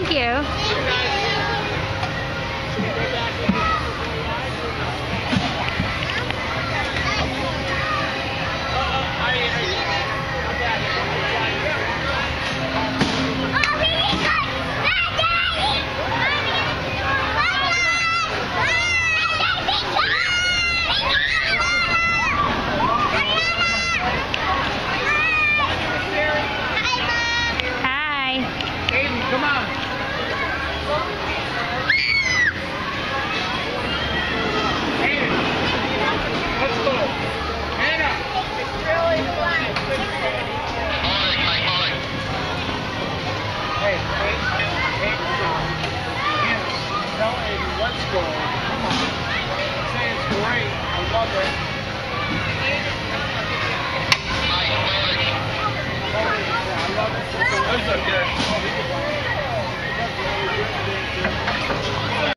Thank you. Come on. Aiden, let's go. Anna. It's really fun. Hey, tell Aiden, let's go. Come on. Say it's great. I love it. I love it. That's okay.